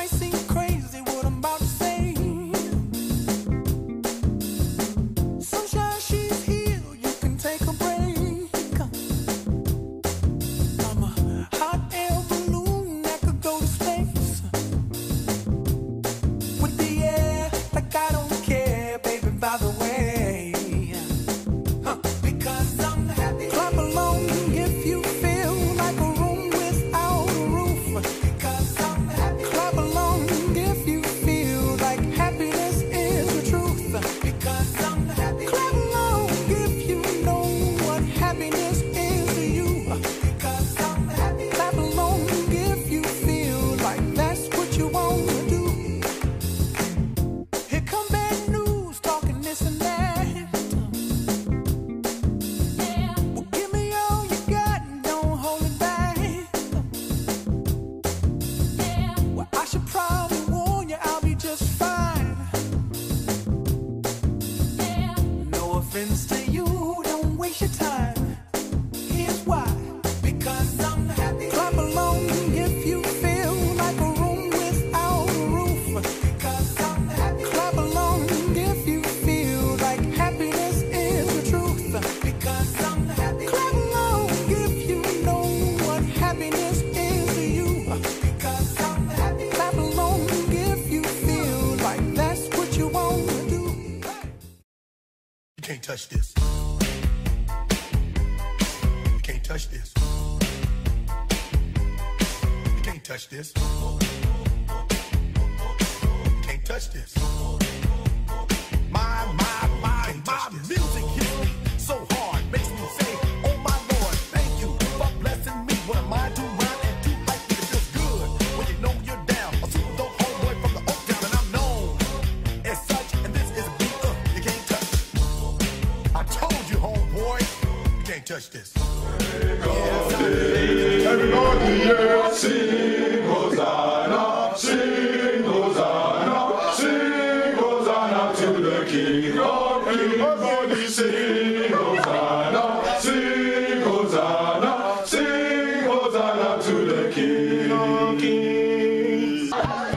might seem crazy what I'm about to say. Sunshine, she's here, you can take a break. I'm a hot air balloon that could go to space. With the air, like I don't care, baby, by the way. Because I'm happy. Clap along if you feel like a room without a roof. Because I'm happy. Clap along if you feel like happiness is the truth. Because I'm happy. Clap along if you know what happiness is to you. Because I'm happy. Clap along if you feel like that's what you want to do. Here come bad news, talking this and that. Well, give me all you got and don't hold it back. Well, I should probably warn you, I'll be just fine. No offense to you, don't waste your time. Here's why. Because I'm happy. Clap along if you feel like a room without a roof. Because I'm happy. Clap along if you feel like happiness is the truth. Because I'm happy. Clap along if you know what happiness is to you. Because I'm happy. Clap along if you feel like that's what you want to do. You can't touch this. You can't touch this. You can't touch this. You can't touch this. My music hits me so hard, makes me say, oh my Lord, thank you for blessing me. What am I to run and do like me? It feels good when you know you're down. A super dope homeboy from the Oak Town, and I'm known as such. And this is a beat you can't touch. I told you, homeboy, you can't touch this. Everybody, yeah, sing Hosanna, sing Hosanna, sing Hosanna to the King of Kings. Everybody sing Hosanna, sing Hosanna, sing Hosanna to the King of Kings.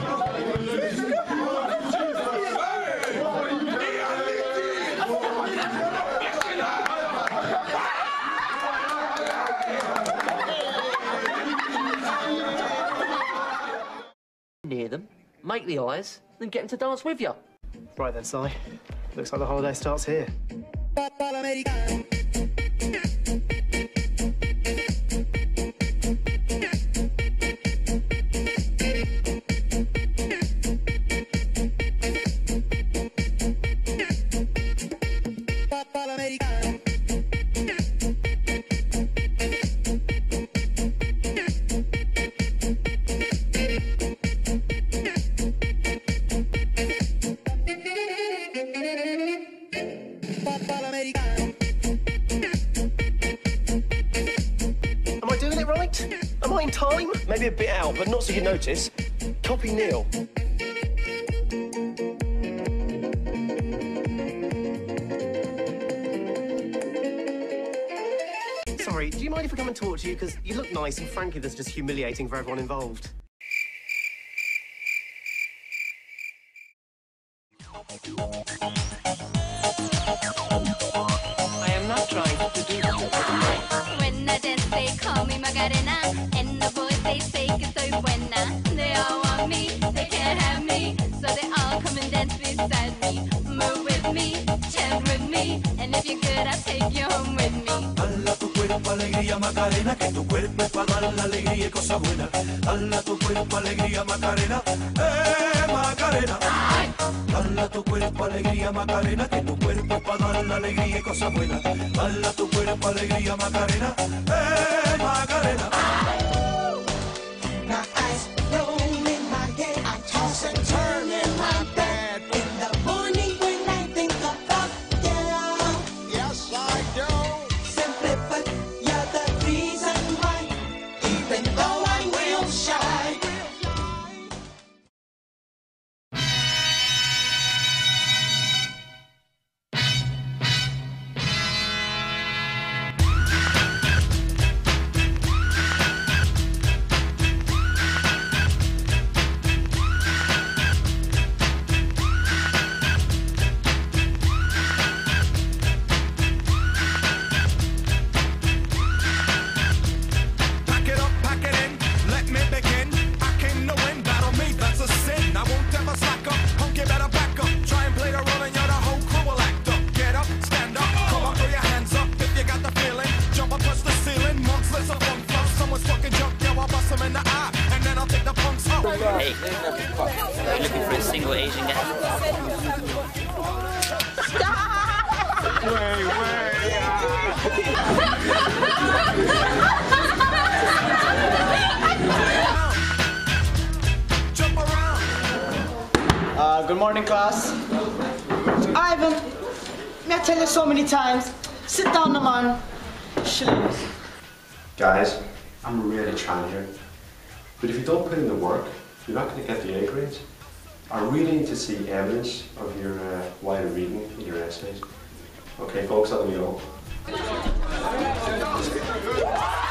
Near them, make the eyes, then get them to dance with you. Right then, Si. Looks like the holiday starts here. Am I doing it right? Am I in time? Maybe a bit out, but not so you notice. Copy Neil. Sorry, do you mind if I come and talk to you? Because you look nice, and frankly, that's just humiliating for everyone involved. I am not trying to do that. When I dance, they call me Macarena, and the boys they say que soy buena. They all want me, they can't have me, so they all come and dance beside me. Move with me, chant with me, and if you're good, I'll take you home with me. Dala tu cuerpo alegría Macarena, que tu cuerpo es para dar la alegría y cosa buena. Dala tu cuerpo alegría Macarena, Macarena. Dala tu cuerpo alegría Macarena, que tu cuerpo es para dar la alegría y cosa buena. Dala tu cuerpo alegría Macarena, Macarena. Now ice roll in my head, I toss and turn in my bed. In the morning when I think about you, yes I do. Simply put, you're the reason why, even though I'm real shy. Hey, are you looking for a single Asian guy? Good morning, class. Ivan, may I tell you so many times, sit down, man. Shillings. Guys, I'm really trying here. But if you don't put in the work, you're not going to get the A grades. I really need to see evidence of your wider reading in your essays. Okay, folks, let me go.